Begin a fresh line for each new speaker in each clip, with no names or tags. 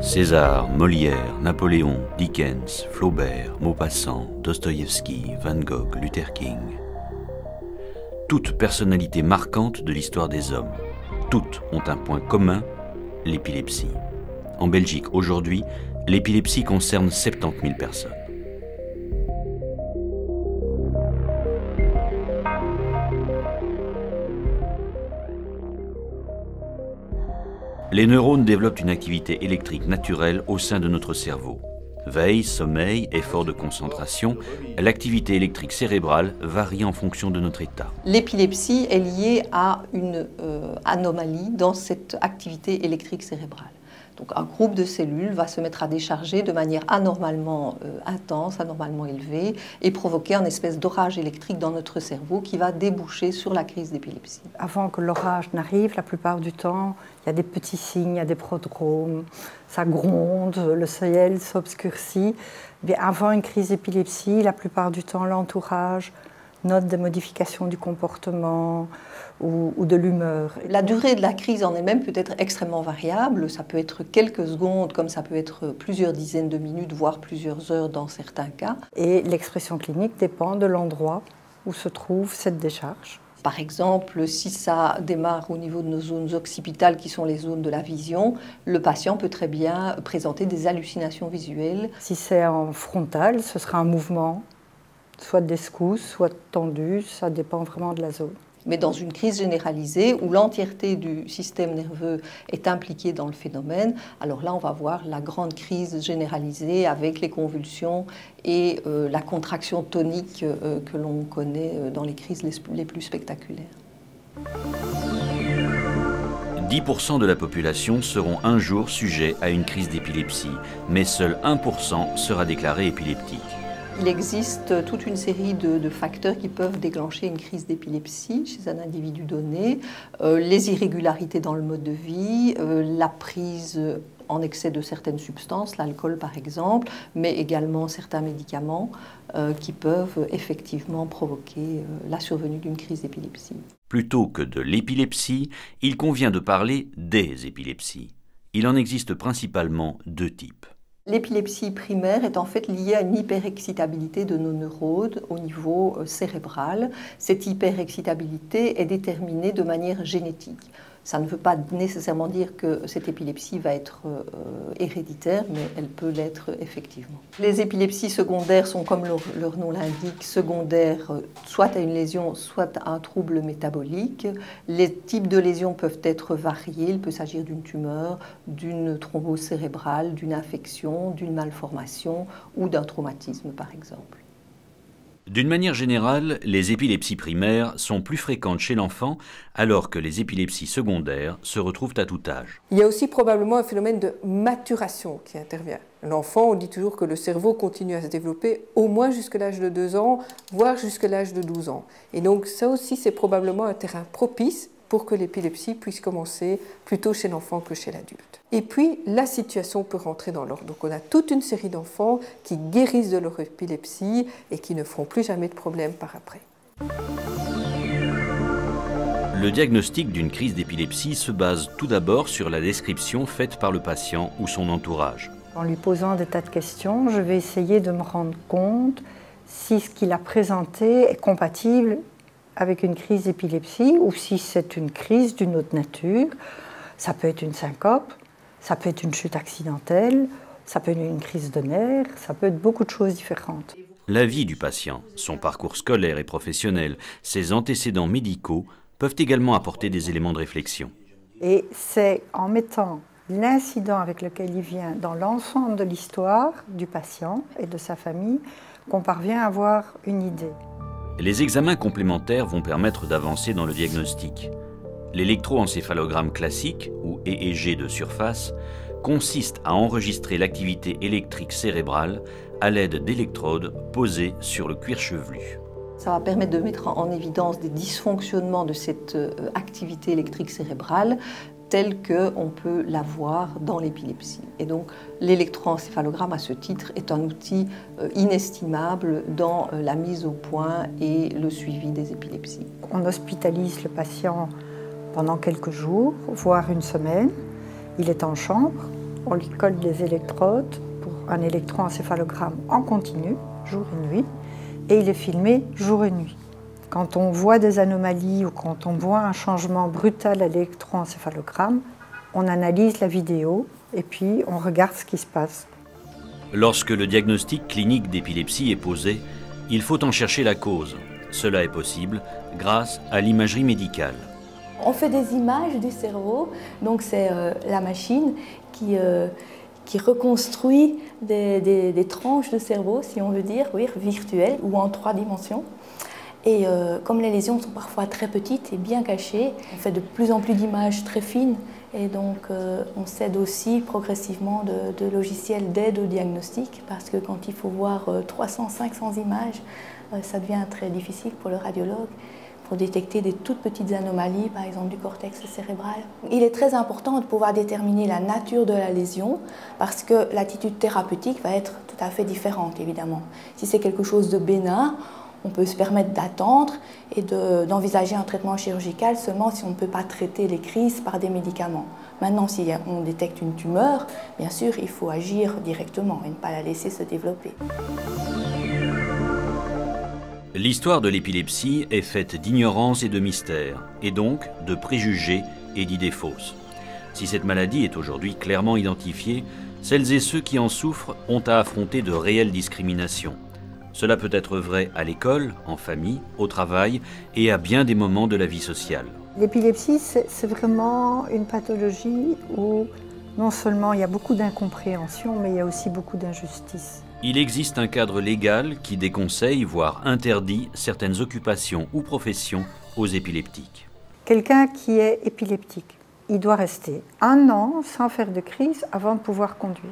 César, Molière, Napoléon, Dickens, Flaubert, Maupassant, Dostoïevski, Van Gogh, Luther King. Toutes personnalités marquantes de l'histoire des hommes. Toutes ont un point commun, l'épilepsie. En Belgique, aujourd'hui, l'épilepsie concerne 70 000 personnes. Les neurones développent une activité électrique naturelle au sein de notre cerveau. Veille, sommeil, effort de concentration, l'activité électrique cérébrale varie en fonction de notre état.
L'épilepsie est liée à une anomalie dans cette activité électrique cérébrale. Donc un groupe de cellules va se mettre à décharger de manière anormalement intense, anormalement élevée, et provoquer un espèce d'orage électrique dans notre cerveau qui va déboucher sur la crise d'épilepsie.
Avant que l'orage n'arrive, la plupart du temps, il y a des petits signes, il y a des prodromes, ça gronde, le ciel s'obscurcit. Mais avant une crise d'épilepsie, la plupart du temps, l'entourage note des modifications du comportement ou de l'humeur.
La durée de la crise en elle-même peut être extrêmement variable. Ça peut être quelques secondes, comme ça peut être plusieurs dizaines de minutes, voire plusieurs heures dans certains cas.
Et l'expression clinique dépend de l'endroit où se trouve cette décharge.
Par exemple, si ça démarre au niveau de nos zones occipitales, qui sont les zones de la vision, le patient peut très bien présenter des hallucinations visuelles.
Si c'est en frontal, ce sera un mouvement, soit des secousses, soit tendu, ça dépend vraiment de la zone.
Mais dans une crise généralisée où l'entièreté du système nerveux est impliquée dans le phénomène, alors là on va voir la grande crise généralisée avec les convulsions et la contraction tonique que l'on connaît dans les crises les plus spectaculaires.
10% de la population seront un jour sujets à une crise d'épilepsie, mais seul 1% sera déclaré épileptique.
Il existe toute une série de facteurs qui peuvent déclencher une crise d'épilepsie chez un individu donné. Les irrégularités dans le mode de vie, la prise en excès de certaines substances, l'alcool par exemple, mais également certains médicaments qui peuvent effectivement provoquer la survenue d'une crise d'épilepsie.
Plutôt que de l'épilepsie, il convient de parler des épilepsies. Il en existe principalement deux types.
L'épilepsie primaire est en fait liée à une hyperexcitabilité de nos neurones au niveau cérébral. Cette hyperexcitabilité est déterminée de manière génétique. Ça ne veut pas nécessairement dire que cette épilepsie va être héréditaire, mais elle peut l'être effectivement. Les épilepsies secondaires sont, comme leur nom l'indique, secondaires soit à une lésion, soit à un trouble métabolique. Les types de lésions peuvent être variés. Il peut s'agir d'une tumeur, d'une thrombose cérébrale, d'une infection, d'une malformation ou d'un traumatisme par exemple.
D'une manière générale, les épilepsies primaires sont plus fréquentes chez l'enfant, alors que les épilepsies secondaires se retrouvent à tout âge.
Il y a aussi probablement un phénomène de maturation qui intervient. L'enfant, on dit toujours que le cerveau continue à se développer au moins jusqu'à l'âge de 2 ans, voire jusqu'à l'âge de 12 ans. Et donc ça aussi, c'est probablement un terrain propice pour que l'épilepsie puisse commencer plutôt chez l'enfant que chez l'adulte. Et puis, la situation peut rentrer dans l'ordre. Donc on a toute une série d'enfants qui guérissent de leur épilepsie et qui ne feront plus jamais de problème par après.
Le diagnostic d'une crise d'épilepsie se base tout d'abord sur la description faite par le patient ou son entourage.
En lui posant des tas de questions, je vais essayer de me rendre compte si ce qu'il a présenté est compatible avec une crise d'épilepsie ou si c'est une crise d'une autre nature. Ça peut être une syncope, ça peut être une chute accidentelle, ça peut être une crise de nerfs, ça peut être beaucoup de choses différentes.
La vie du patient, son parcours scolaire et professionnel, ses antécédents médicaux peuvent également apporter des éléments de réflexion.
Et c'est en mettant l'incident avec lequel il vient dans l'ensemble de l'histoire du patient et de sa famille qu'on parvient à avoir une idée.
Les examens complémentaires vont permettre d'avancer dans le diagnostic. L'électroencéphalogramme classique, ou EEG de surface, consiste à enregistrer l'activité électrique cérébrale à l'aide d'électrodes posées sur le cuir chevelu.
Ça va permettre de mettre en évidence des dysfonctionnements de cette activité électrique cérébrale telle qu'on peut la voir dans l'épilepsie. Et donc l'électroencéphalogramme à ce titre est un outil inestimable dans la mise au point et le suivi des épilepsies.
On hospitalise le patient pendant quelques jours, voire une semaine. Il est en chambre, on lui colle des électrodes pour un électroencéphalogramme en continu, jour et nuit, et il est filmé jour et nuit. Quand on voit des anomalies ou quand on voit un changement brutal à l'électroencéphalogramme, on analyse la vidéo et puis on regarde ce qui se passe.
Lorsque le diagnostic clinique d'épilepsie est posé, il faut en chercher la cause. Cela est possible grâce à l'imagerie médicale.
On fait des images du cerveau, donc c'est la machine qui reconstruit des tranches de cerveau, si on veut dire, oui, virtuelles ou en 3 dimensions. Et comme les lésions sont parfois très petites et bien cachées, on fait de plus en plus d'images très fines et donc on s'aide aussi progressivement de logiciels d'aide au diagnostic parce que quand il faut voir 300-500 images, ça devient très difficile pour le radiologue pour détecter des toutes petites anomalies, par exemple du cortex cérébral. Il est très important de pouvoir déterminer la nature de la lésion parce que l'attitude thérapeutique va être tout à fait différente, évidemment. Si c'est quelque chose de bénin, on peut se permettre d'attendre et d'envisager un traitement chirurgical seulement si on ne peut pas traiter les crises par des médicaments. Maintenant, si on détecte une tumeur, bien sûr, il faut agir directement et ne pas la laisser se développer.
L'histoire de l'épilepsie est faite d'ignorance et de mystère, et donc de préjugés et d'idées fausses. Si cette maladie est aujourd'hui clairement identifiée, celles et ceux qui en souffrent ont à affronter de réelles discriminations. Cela peut être vrai à l'école, en famille, au travail et à bien des moments de la vie sociale.
L'épilepsie, c'est vraiment une pathologie où non seulement il y a beaucoup d'incompréhension, mais il y a aussi beaucoup d'injustice.
Il existe un cadre légal qui déconseille, voire interdit, certaines occupations ou professions aux épileptiques.
Quelqu'un qui est épileptique, il doit rester 1 an sans faire de crise avant de pouvoir conduire.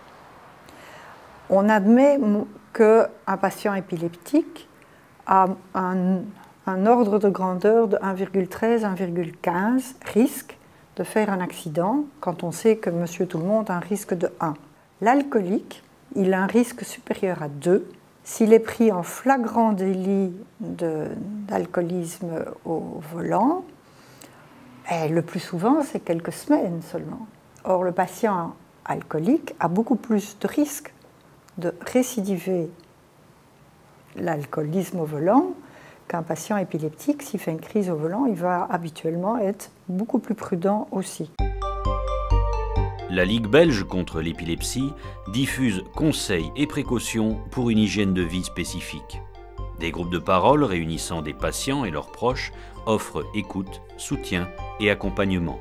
On admet qu'un patient épileptique a un ordre de grandeur de 1,13-1,15 risque de faire un accident quand on sait que monsieur tout le monde a un risque de 1. L'alcoolique, il a un risque supérieur à 2. S'il est pris en flagrant délit d'alcoolisme au volant, le plus souvent c'est quelques semaines seulement. Or le patient alcoolique a beaucoup plus de risques de récidiver l'alcoolisme au volant qu'un patient épileptique. S'il fait une crise au volant, il va habituellement être beaucoup plus prudent aussi.
La Ligue belge contre l'épilepsie diffuse conseils et précautions pour une hygiène de vie spécifique. Des groupes de parole réunissant des patients et leurs proches offrent écoute, soutien et accompagnement.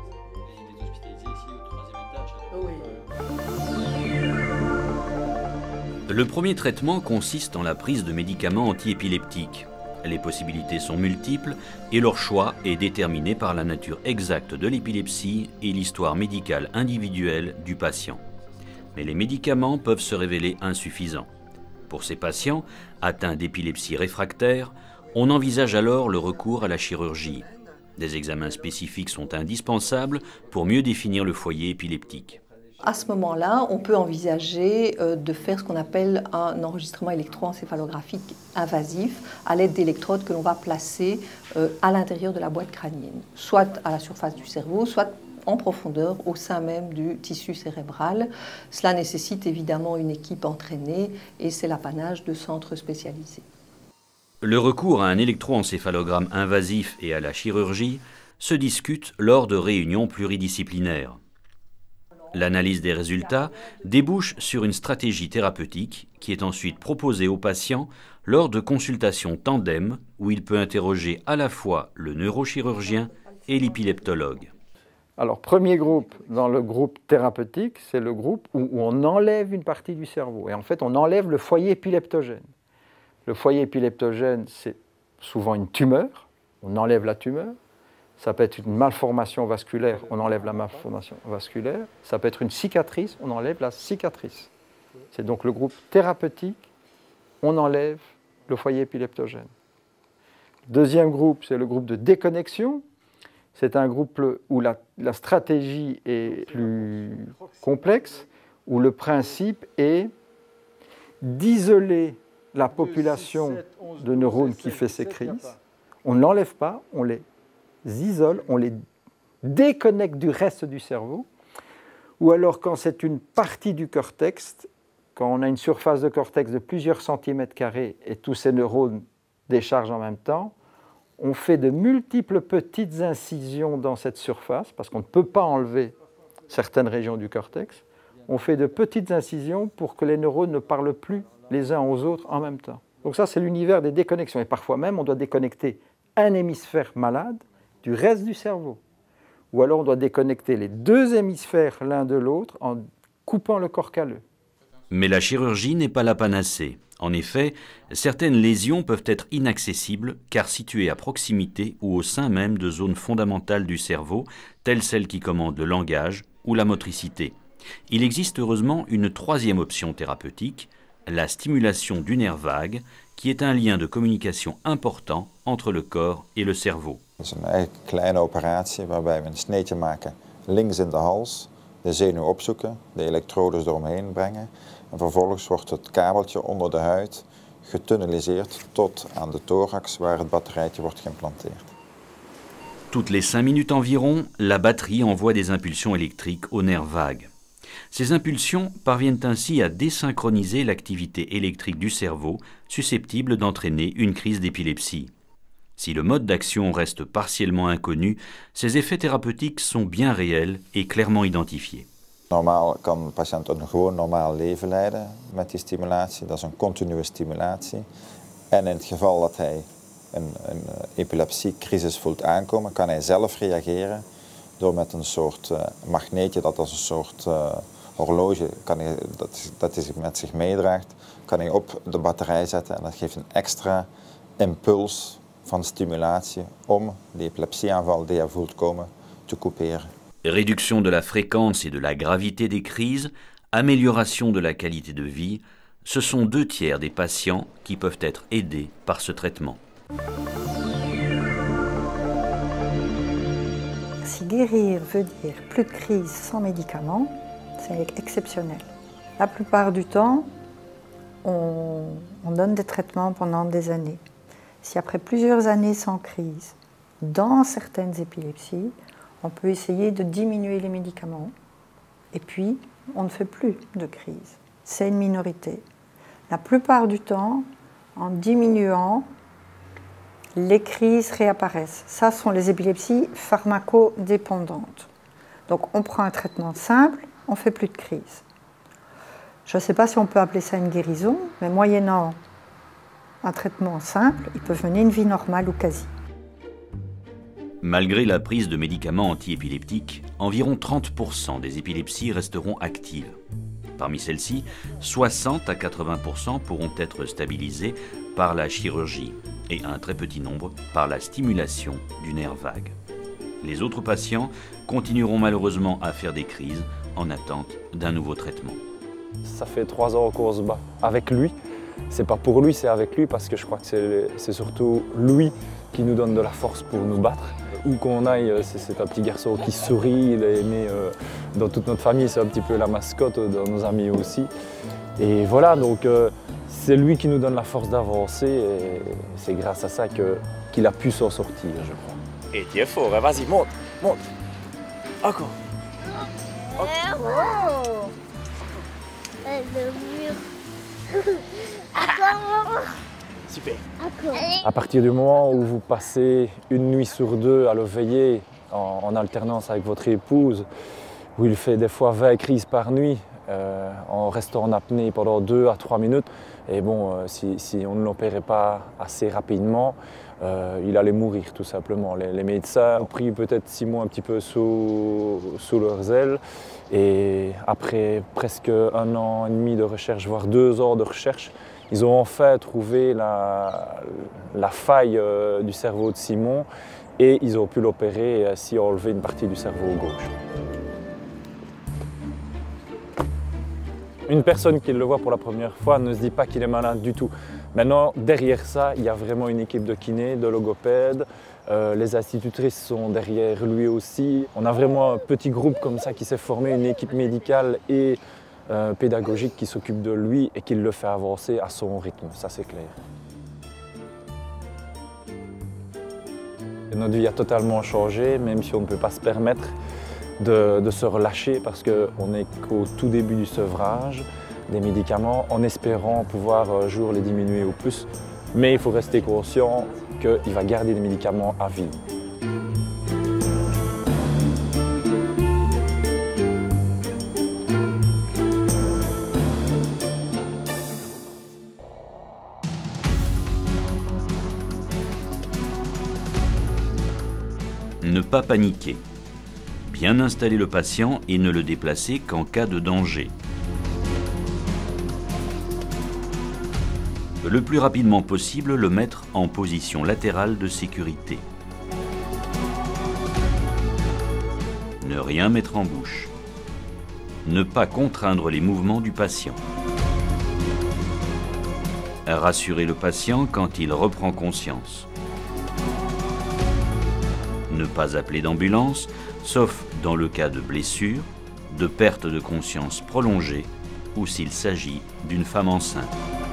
Le premier traitement consiste en la prise de médicaments antiépileptiques. Les possibilités sont multiples et leur choix est déterminé par la nature exacte de l'épilepsie et l'histoire médicale individuelle du patient. Mais les médicaments peuvent se révéler insuffisants. Pour ces patients atteints d'épilepsie réfractaire, on envisage alors le recours à la chirurgie. Des examens spécifiques sont indispensables pour mieux définir le foyer épileptique.
À ce moment-là, on peut envisager de faire ce qu'on appelle un enregistrement électroencéphalographique invasif à l'aide d'électrodes que l'on va placer à l'intérieur de la boîte crânienne, soit à la surface du cerveau, soit en profondeur au sein même du tissu cérébral. Cela nécessite évidemment une équipe entraînée et c'est l'apanage de centres spécialisés.
Le recours à un électroencéphalogramme invasif et à la chirurgie se discute lors de réunions pluridisciplinaires. L'analyse des résultats débouche sur une stratégie thérapeutique qui est ensuite proposée au patient lors de consultations tandem où il peut interroger à la fois le neurochirurgien et l'épileptologue.
Alors, premier groupe, dans le groupe thérapeutique, c'est le groupe où on enlève une partie du cerveau. Et en fait, on enlève le foyer épileptogène. Le foyer épileptogène, c'est souvent une tumeur. On enlève la tumeur. Ça peut être une malformation vasculaire, on enlève la malformation vasculaire. Ça peut être une cicatrice, on enlève la cicatrice. C'est donc le groupe thérapeutique, on enlève le foyer épileptogène. Deuxième groupe, c'est le groupe de déconnexion. C'est un groupe où la stratégie est plus complexe, où le principe est d'isoler la population de neurones qui fait ces crises. On ne l'enlève pas, on les isole, on les déconnecte du reste du cerveau, Ou alors quand c'est une partie du cortex, quand on a une surface de cortex de plusieurs centimètres carrés et tous ces neurones déchargent en même temps, on fait de multiples petites incisions dans cette surface, parce qu'on ne peut pas enlever certaines régions du cortex. On fait de petites incisions pour que les neurones ne parlent plus les uns aux autres en même temps. Donc ça, c'est l'univers des déconnexions. Et parfois même, on doit déconnecter un hémisphère malade du reste du cerveau. Ou alors, on doit déconnecter les deux hémisphères l'un de l'autre en coupant le corps calleux.
Mais la chirurgie n'est pas la panacée. En effet, certaines lésions peuvent être inaccessibles car situées à proximité ou au sein même de zones fondamentales du cerveau, telles celles qui commandent le langage ou la motricité. Il existe heureusement une troisième option thérapeutique, la stimulation du nerf vague, qui est un lien de communication important entre le corps et le cerveau.
Het is een eigenlijk kleine operatie waarbij we een sneetje maken links in de hals, de zenuw opzoeken, de elektrodes eromheen brengen en vervolgens wordt het kabeltje onder de huid getunneliseerd tot aan de thorax waar het batterijtje wordt geïmplanteerd.
Toutes les 5 minutes environ, la batterie envoie des impulsions électriques au nerf vague. Ces impulsions parviennent ainsi à désynchroniser l'activité électrique du cerveau, susceptible d'entraîner une crise d'épilepsie. Si le mode d'action reste partiellement inconnu, ces effets thérapeutiques sont bien réels et clairement identifiés.
Normaal kan de patiënt een gewoon normaal leven leiden met die stimulatie. Dat is een continue stimulatie. En in het geval dat hij een epilepsiecrisis voelt aankomen, kan hij zelf reageren door met een soort magneetje dat als een soort horloge dat hij met zich meedraagt, kan hij op de batterij zetten en dat geeft een extra impuls van stimulatie om die epilepsieaanval die hij voelt komen te couperen.
Réduction de la fréquence et de la gravité des crises, amélioration de la qualité de vie, ce sont 2/3 des patients qui peuvent être aidés par ce traitement.
Si guérir veut dire plus de crise sans médicaments, c'est exceptionnel. La plupart du temps, on donne des traitements pendant des années. Si après plusieurs années sans crise, dans certaines épilepsies, on peut essayer de diminuer les médicaments et puis on ne fait plus de crise. C'est une minorité. La plupart du temps, en diminuant, les crises réapparaissent. Ça sont les épilepsies pharmacodépendantes. Donc on prend un traitement simple, on ne fait plus de crise. Je ne sais pas si on peut appeler ça une guérison, mais moyennant un traitement simple, ils peuvent mener une vie normale ou quasi.
Malgré la prise de médicaments antiépileptiques, environ 30% des épilepsies resteront actives. Parmi celles-ci, 60 à 80% pourront être stabilisées par la chirurgie et un très petit nombre par la stimulation du nerf vague. Les autres patients continueront malheureusement à faire des crises en attente d'un nouveau traitement.
Ça fait 3 ans qu'on se bat avec lui. C'est pas pour lui, c'est avec lui parce que je crois que c'est surtout lui qui nous donne de la force pour nous battre. Où qu'on aille, c'est un petit garçon qui sourit, il est aimé dans toute notre famille, c'est un petit peu la mascotte, dans nos amis aussi. Et voilà, donc c'est lui qui nous donne la force d'avancer et c'est grâce à ça qu'il a pu s'en sortir, je crois.
Et tu es fort, hein? Vas-y, monte, monte. Encore.
Oh. Le mur. Encore.
Super.
À partir du moment où vous passez une nuit sur 2 à le veiller en alternance avec votre épouse, où il fait des fois 20 crises par nuit, en restant en apnée pendant 2 à 3 minutes, et bon, si on ne l'opérait pas assez rapidement, il allait mourir tout simplement. Les médecins ont pris peut-être 6 mois un petit peu sous leurs ailes, et après presque 1 an et demi de recherche, voire 2 ans de recherche, ils ont enfin trouvé la faille du cerveau de Simon et ils ont pu l'opérer et ainsi enlever une partie du cerveau gauche. Une personne qui le voit pour la première fois ne se dit pas qu'il est malade du tout. Maintenant, derrière ça, il y a vraiment une équipe de kinés, de logopèdes. Les institutrices sont derrière lui aussi. On a vraiment un petit groupe comme ça qui s'est formé, une équipe médicale et pédagogique qui s'occupe de lui et qui le fait avancer à son rythme, ça c'est clair. Notre vie a totalement changé, même si on ne peut pas se permettre de se relâcher parce qu'on n'est qu'au tout début du sevrage des médicaments en espérant pouvoir un jour les diminuer au plus. Mais il faut rester conscient qu'il va garder des médicaments à vie.
Ne pas paniquer. Bien installer le patient et ne le déplacer qu'en cas de danger. Le plus rapidement possible, le mettre en position latérale de sécurité. Ne rien mettre en bouche. Ne pas contraindre les mouvements du patient. Rassurer le patient quand il reprend conscience. Ne pas appeler d'ambulance, sauf dans le cas de blessure, de perte de conscience prolongée ou s'il s'agit d'une femme enceinte.